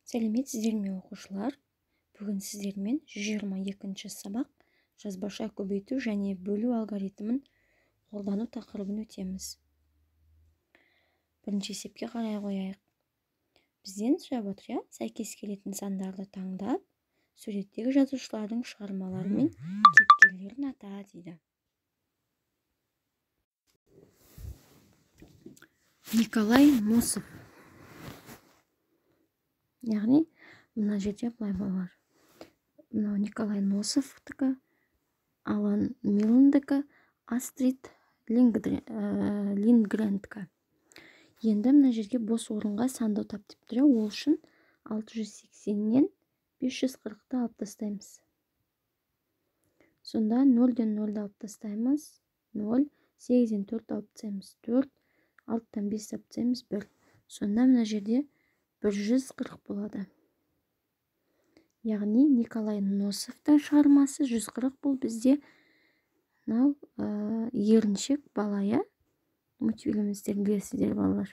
Сәлеметсіздер ме оқушылар? Бүгін сіздермен 122-ші сабақ жазбаша көбейту және бөлу алгоритмін қолдану тақырыбын өтеміз. Бірінші есепке қарай қояйық. Бізден сұрап отыр, сәйкес келетін сандарды таңдап, суреттегі жазушылардың шығармалары мен кейіпкерлерін ата дейді. Николай Носов. Яғни, мына жерде былай болар. Николай Носовтікі, Алан Милндікі, Астрид Линдгрендікі. Енді мына жерге бос орынға санды тап деп тұр. Ол үшін 680-нен 540-ты алып тастаймыз. Сонда 0-ден 0-ды алып тастаймыз. 0, 8-ден 4 алып тастаймыз. 4, 6-тан 5 алып тастаймыз. 1. Сонда мына жерде 140 болады. Яғни Николай Носовтың шығармасы 140 бұл бізде еріншек балая мультфильміздер білесіздер балалар.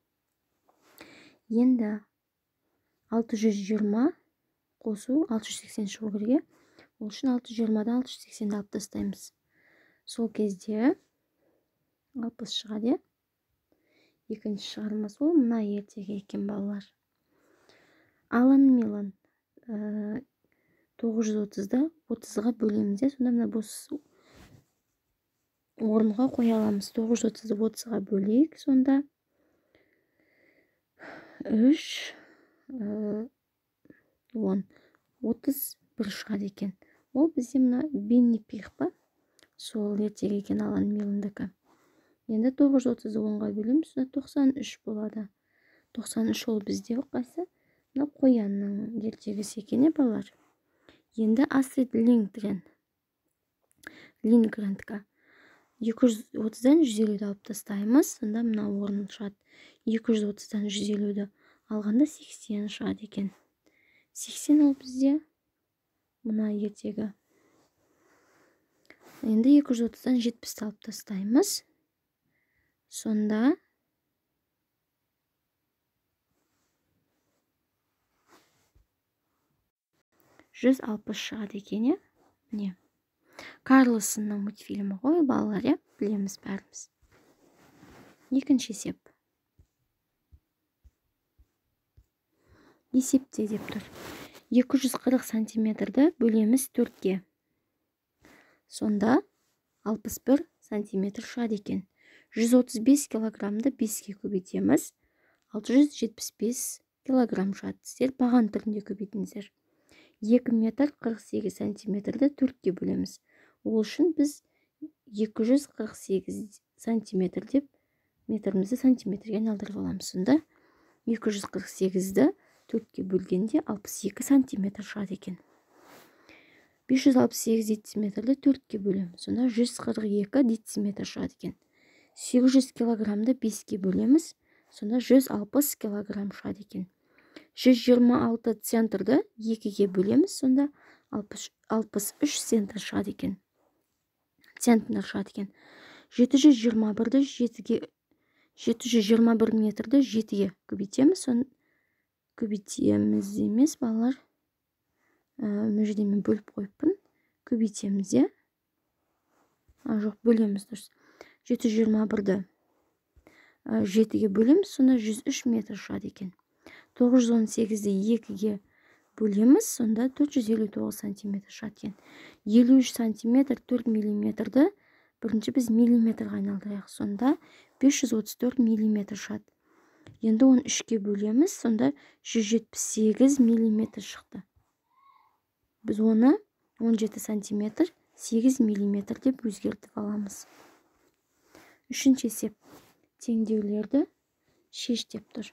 Енді 620 қосу 680 шығу керек. Ол үшін 620-дан 680-ді алып тастаймыз. Сол кезде 60 шығады. Екінші шығармасы ол мына ертегі екен балалар. Алан Милн 930-ды 30-ға бөлеміз. Сонда мына бос орынға қоя аламыз. 930-ды 30-ға бөлейік. Сонда 3, 10, 31 шығады екен. Ол бізде мына Бенни Пиг па? Сол ертегі екен Алан Милндікі. Енді 930-ды 10-ға бөлеміз. Сонда 93 болады. 93 ол бізде қайсы? Мына қоянның ертегісі екен балалар. Енді Астрид Линдгрендікі. 230-дан 150-ді алып тастаймыз. Сонда мына орын шығады. 230-дан 150-ді алғанда 80 шығады екен. 80 ол бізде мына ертегі. Енді 230-дан 70-ді алып тастаймыз. Сонда 160 шығады екен. Міне. Карлсонның мультфильмі ғой балалар, білеміз бәріміз. Екінші есеп. Есепте деп тұр. 240 сантиметрді бөлеміз 4-ге. Сонда 61 сантиметр шығады екен. 135 килограммды 5-ге көбейтеміз. 675 килограмм шығады. Сіздер баған түрінде көбейтіңіздер. 2 метр 48 сантиметрді 4-ге бөлеміз. Ол үшін біз 248 сантиметр деп метрімізді сантиметрге айналдырып аламыз. Сонда 248-ді 4-ге бөлгенде 62 сантиметр шығады екен. 568 дециметрді 4-ге бөлеміз. Сонда 142 дециметр шығады екен. 800 килограммды 5-ге бөлеміз. Сонда 160 килограмм шығады екен. 126 центрді 2-ге бөлеміз. Сонда 63 центр шығады екен. Центнер шығады екен. 721-ді 721 метрді 7-ге көбейтеміз. Соны көбейтеміз емес балалар. Мүжде мен бөліп қойыппын. Көбейтеміз, жоқ, бөлеміз дұрыс. 721-ді 7-ге бөлеміз. Сонда 103 метр шығады екен. 918-ді 2-ге бөлеміз. Сонда 459 сантиметр шығады екен. 53 сантиметр 4 миллиметрді бірінші біз миллиметрға айналдырайық. Сонда 534 миллиметр шығады. Енді оны 3-ге бөлеміз. Сонда 178 миллиметр шықты. Біз оны 17 сантиметр 8 миллиметр деп өзгертіп аламыз. Үшінші есеп. Теңдеулерді шеш деп тұр.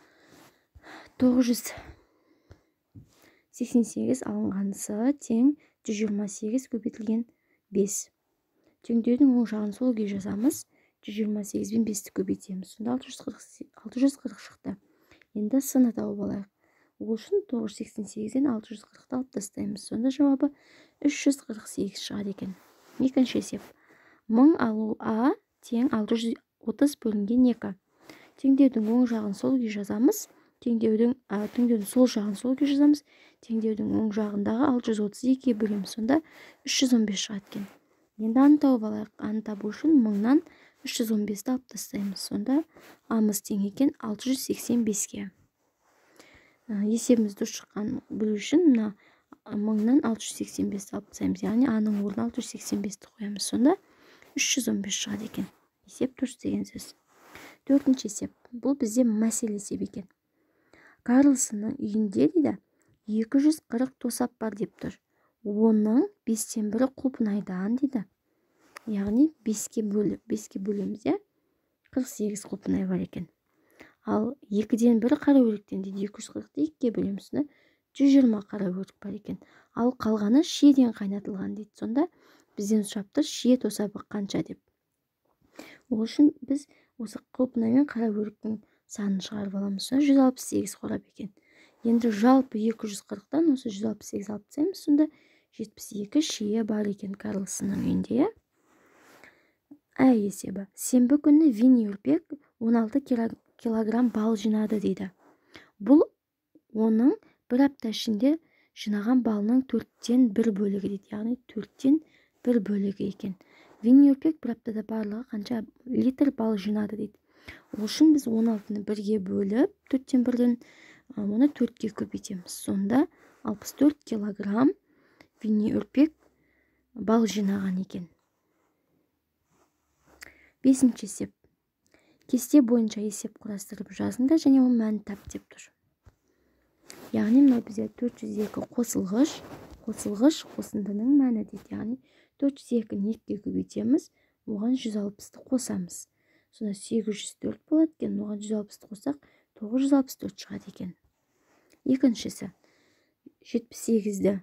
988 алынғанысы тең 128 көбейтілген 5. Теңдеудің оң жағын сол күйі жазамыз. 128 бен 5-ті көбейтеміз. Сонда 640 шықты. Енді сыны тауып алайық. Ол үшін 988-ден 640-ты алып тастаймыз. Сонда жауабы 348 шығады екен. Екінші есеп. 1000 алу А тең 630 бөлінген 2. Теңдеудің оң жағын сол күйі жазамыз. теңдеудің сол жағын сол күйі жазамыз. Теңдеудің оң жағындағы 632-ге бөлеміз. Сонда 315 шығады екен. Енді аны тауып алайық. Аны табу үшін 1000-нан 315-ті алып тастаймыз. Сонда амыз тең екен 685-ге. Есебіміз дұрыс шыққан білу үшін мына 1000-нан 685-ті алып тастаймыз. Яғни аның орнына 685-ті қоямыз. Сонда 315 шығады екен. Есеп дұрыс деген сөз. Төртінші есеп. Бұл бізде мәселе есеп екен. Карлсонның үйінде дейді 240 тосап бар деп тұр. Оның 5-тен бірі құлпынайдан дейді. Яғни 5-ке бөлеміз, 48 құлпынай бар екен. Ал 2-ден бірі қара өріктен дейді. 240-ті 2-ке бөлеміз. 120 қара өрік бар екен. Ал қалғаны шиеден қайнатылған дейді. Сонда бізден сұрапты шие тосабы қанша деп. Ол үшін біз осы құлпынай мен қара өріктің санын шығарып аламыз. 168 қорап екен. Енді жалпы 240-тан осы 168 алып тастаймыз. Сонда 72 шие бар екен Карлсонның үйінде. Есебі. Сенбі күні Винни Үрпек 16 килограмм бал жинады дейді. Бұл оның бір апта ішінде жинаған балының 4-тен 1 бөлігі дейді. Яғни 4-тен 1 бөлігі екен. Винни Үрпек бір аптада барлығы қанша литр бал жинады дейді. Ол үшін біз 16-ны 1-ге бөліп, 4-тен 1-ден оны 4-ке көбейтеміз. Сонда 64 килограмм Винни Үрпек бал жинаған екен. Бесінші есеп. Кесте бойынша есеп құрастырып жазыңдар және оның мәнін тап деп тұр. Яғни мынау бізде 402 қосылғыш қосындының мәні дейді. Яғни 402-ні 2-ге көбейтеміз, оған 160-ті қосамыз. Сонда 804 болады екен, оған 160-ті қосақ 964 шығады екен. Екіншісі 78-ді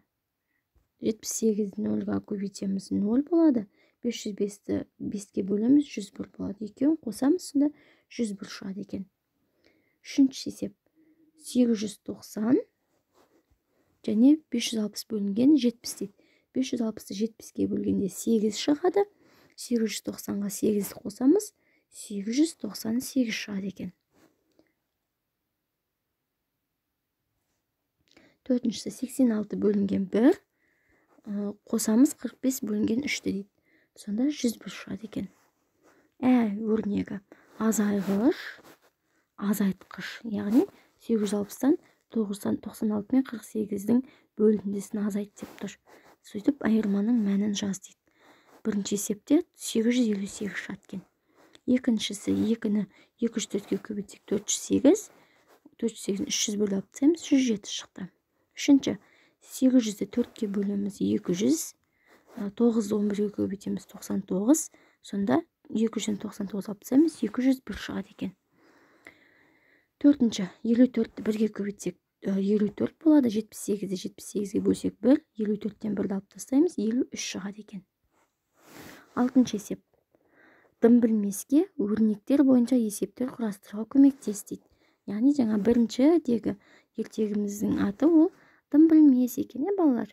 0-ға көбейтеміз, 0 болады. 505-ті 5-ке бөлеміз, 101 болады. Екеуін қосамыз, сонда 101 шығады екен. Үшінші есеп 890 және 560 бөлінген 70 дейді. 560-ты 70-ге бөлгенде 8 шығады. 890-ға 8-ді қосамыз, 898 шығады екен. Төртіншісі 86 бөлінген 1, қосамыз 45 бөлінген 3 дейді. Сонда 101 шығады екен. Өрнегі азайғыш, азайтқыш. Яғни 860-тан 96 мен 48-дің бөліндісін азайт деп тұр. Сөйтіп айырманың мәнін жаз дейді. Бірінші есепте 858 шығады екен. Екіншісі 2-ні 204-ге көбейтсек 408, 408-ні 300 бөліп тастаймыз, 107 шықты. Үшінші 800-ді 4-ке бөлеміз 200, 9-ді 11-ге көбейтеміз 99, сонда 299 алып тастаймыз, 201 шығады екен. Төртінші 54-ді 1-ге көбейтсек 54 болады, 78-ді 78-ге бөлсек 1, 54-тен 1-ді алып тастаймыз, 53 шығады екен. Алтыншы есеп. Дым білмеске өрнектер бойынша есептер құрастыруға көмектес дейді. Яғни жаңа біріншідегі ертегіміздің аты ол дым білмес екен, балалар.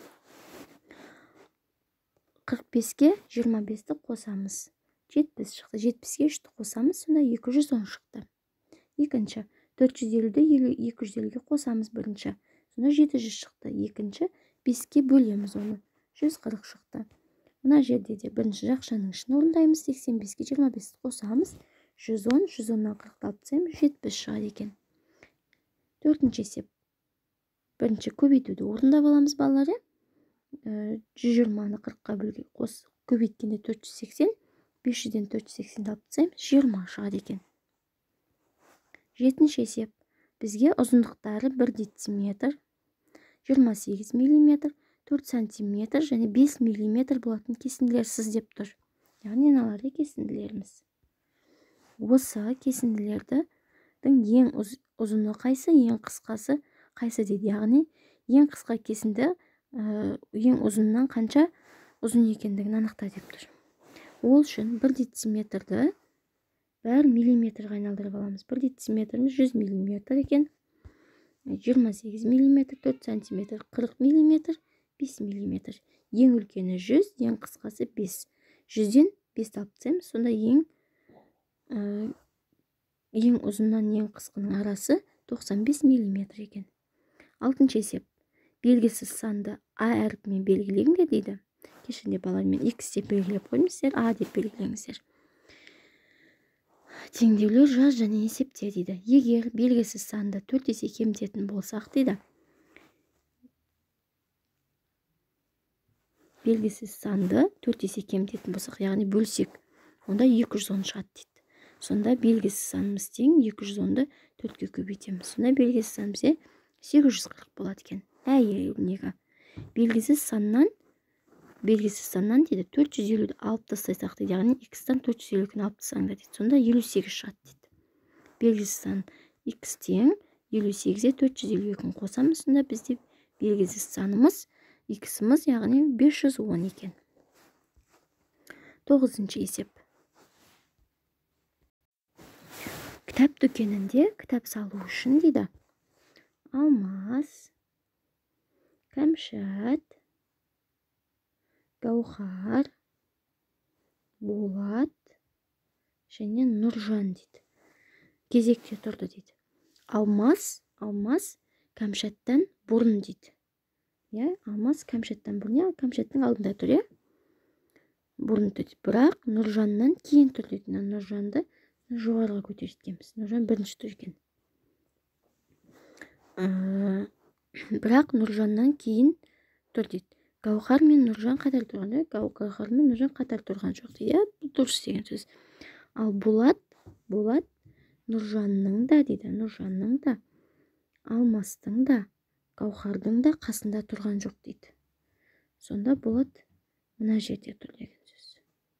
45-ке 25-ті қосамыз. 70 шықты. 70-ке 3-ті қосамыз, сонда 210 шықты. Екінші 450-ді 250-ге қосамыз бірінші. Сонда 700 шықты. Екінші 5-ке бөлеміз оны. 140 шықты. Мына жерде де бірінші жақшаның ішін орындаймыз. 85-ке 25-ті қосамыз. 110, 110-нан 40-ті алып тастаймыз, 70 шығады екен. Төртінші есеп. Бірінші көбейтуді орындап аламыз, балалар. 120-ны 40-қа көбейткенде 480, 500-ден 480-ді алып тастаймыз, 20 шығады екен. Жетінші есеп. Бізге ұзындықтары 1 дециметр, 28 мм, 4 сантиметр және 5 мм болатын кесінділер сыз деп тұр. Яғни аналарды кесінділеріміз. Осы кесінділердің ең ұзыны қайсы, ең қысқасы қайсы дейді. Яғни ең қысқа кесінді ең ұзыннан қанша ұзын екендігін анықта деп тұр. Ол үшін 1 дециметрді бәр миллиметрға айналдырып аламыз. 1 дециметріміз 100 мм екен. 28 мм, 4 сантиметр, 40 мм, 5 мм. Ең үлкені 100, ең қысқасы 5. 100-ден 5 алып тастаймыз, сонда ең ұзыннан ең қысқының арасы 95 мм екен. 6-шы есеп. Белгісіз санды а әрпімен белгілеңдер дейді. Кешінде балалар, мен x деп белгілеп қоймын, а деп белгілеңіздер. Теңдеулер жаз және есепте дейді. Егер белгісіз санды 4 есе кемітетін болсақ дейді. Белгісіз санды 4 есе кемітетін болсақ, яғни бөлсек, онда 210 шығады дейді. Сонда белгісіз санымыз тең 210-ды 4-ке көбейтеміз. Сонда белгісіз сан бізде 840 болады екен. Неге? Белгісіз саннан дейді 450-ді алып тастайсақ дейді, яғни x-тан 450-ні алып тастаңдар дейді. Сонда 58 шығады дейді. Белгісіз сан x тең 58-ге 452-ні қосамыз, сонда бізде белгісіз санымыз x-іміз, яғни 510 екен. 9-шы есеп. Кітап дүкенінде кітап салу үшін дейді. Алмас, Кәмшат, Гаухар, Болат және Нұржан дейді. Кезекте тұрды дейді. Алмас Кәмшаттан бұрын дейді. Алмас Кәмшаттан бұрын, Кәмшаттың алдында тұр, бұрын тұр. Бірақ Нұржаннан кейін тұр дейді. Нұржанды жоғарыға көтертеміз. Нұржан бірінші тұр екен. Бірақ Нұржаннан кейін тұр дейді. Гаухар мен Нұржан қатар тұрған, Гаухар мен Нұржан қатар тұрған жоқ дейді. Бұл дұрыс деген сөз. Ал Болат Нұржанның да дейді. Нұржанның да, Алмастың да, Гаухардың да қасында тұрған жоқ дейді. Сонда Болат мына жерде тұр деген сөз.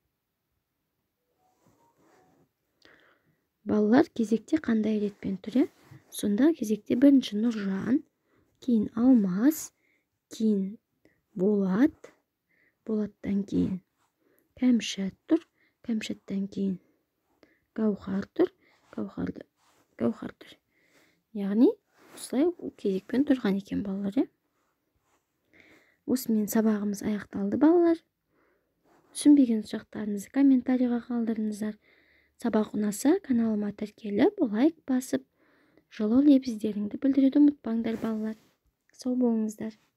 Балалар кезекте қандай ретпен тұр? Сонда кезекте бірінші Нұржан, кейін Алмас, кейін Болат, Болаттан кейін Кәмшат тұр, Кәмшаттан кейін Гаухар тұр, Гаухар тұр. Яғни осылай кезекпен тұрған екен балалар. Осымен сабағымыз аяқталды балалар. Түсінбеген сұрақтарыңызды комментарийға қалдырыңыздар. Сабақ ұнаса каналыма тіркеліп, лайк басып, жылы лебіздеріңді білдіруді ұмытпаңдар балалар. Сау болыңыздар.